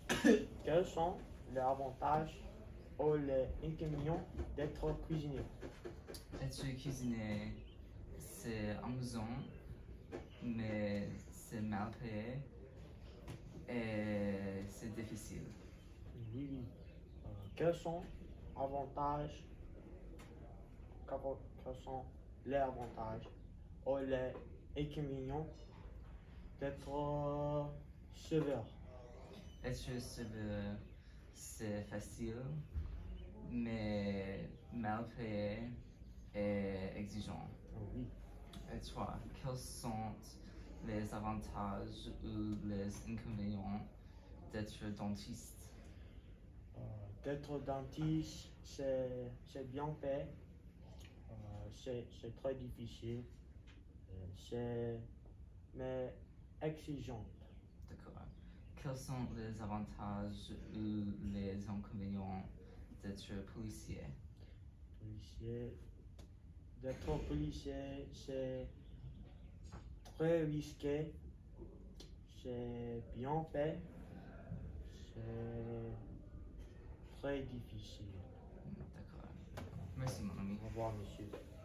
Quels sont les avantages ou les inconvénients d'être cuisinier? Être cuisinier, c'est amusant, mais c'est mal payé et c'est difficile. Oui, oui. Quels sont avantages, quels sont les avantages ou les inconvénients d'être serveur? Être serveur, c'est facile, mais mal payé et exigeant. Oui. Et toi, quels sont les avantages ou les inconvénients d'être dentiste? D'être dentiste, c'est bien fait. C'est très difficile. C'est mais exigeant. D'accord. Quels sont les avantages ou les inconvénients d'être policier? Policier. D'être policier, c'est très risqué. C'est bien fait. C'est très difficile. D'accord. Merci, mon ami. Au revoir, monsieur.